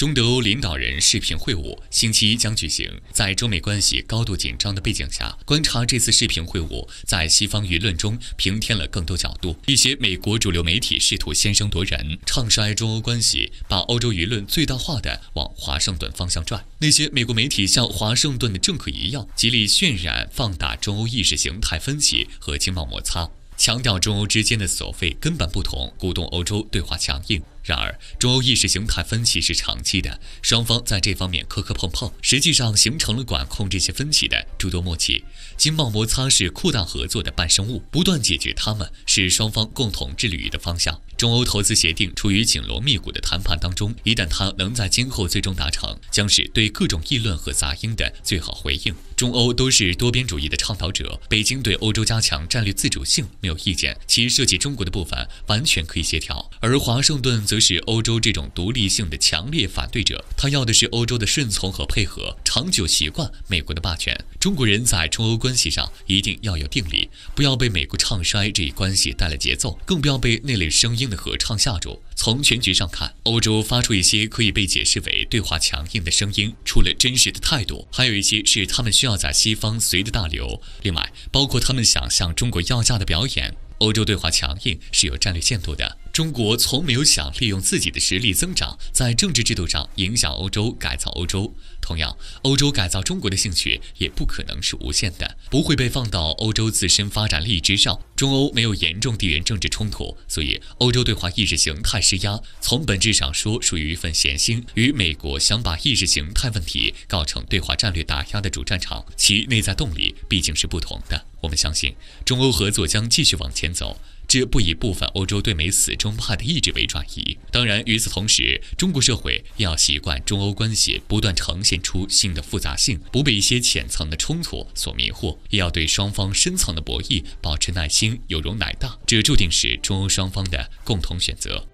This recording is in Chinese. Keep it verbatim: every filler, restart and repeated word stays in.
中德欧领导人视频会晤星期一将举行，在中美关系高度紧张的背景下，观察这次视频会晤在西方舆论中平添了更多角度。一些美国主流媒体试图先声夺人，唱衰中欧关系，把欧洲舆论最大化地往华盛顿方向拽。那些美国媒体像华盛顿的政客一样，极力渲染放大中欧意识形态分歧和经贸摩擦，强调中欧之间的所谓根本不同，鼓动欧洲对华强硬。然而，中欧意识形态分歧是长期的，双方在这方面磕磕碰碰，实际上形成了管控这些分歧的诸多默契。经贸摩擦是扩大合作的伴生物，不断解决它们是双方共同致力于的方向。中欧投资协定处于紧锣密鼓的谈判当中，一旦它能在今后最终达成，将是对各种议论和杂音的最好回应。中欧都是多边主义的倡导者，北京对欧洲加强战略自主性没有意见，其涉及中国的部分完全可以协调，而华盛顿则是欧洲这种独立性的强烈反对者，他要的是欧洲的顺从和配合，长久习惯美国的霸权。中国人在中欧关系上一定要有定力，不要被美国唱衰这一关系带了节奏，更不要被那类声音的合唱吓住。从全局上看，欧洲发出一些可以被解释为对华强硬的声音，除了真实的态度，还有一些是他们需要在西方随着大流。另外，包括他们想向中国要价的表演。欧洲对华强硬是有战略限度的。中国从没有想利用自己的实力增长，在政治制度上影响欧洲、改造欧洲。同样，欧洲改造中国的兴趣也不可能是无限的，不会被放到欧洲自身发展利益之上。中欧没有严重地缘政治冲突，所以欧洲对华意识形态施压，从本质上说属于一份闲心，与美国想把意识形态问题搞成对华战略打压的主战场，其内在动力毕竟是不同的。我们相信，中欧合作将继续往前走。这不以部分欧洲对美死忠派的意志为转移。当然，与此同时，中国社会也要习惯中欧关系不断呈现出新的复杂性，不被一些浅层的冲突所迷惑，也要对双方深层的博弈保持耐心，有容乃大。这注定是中欧双方的共同选择。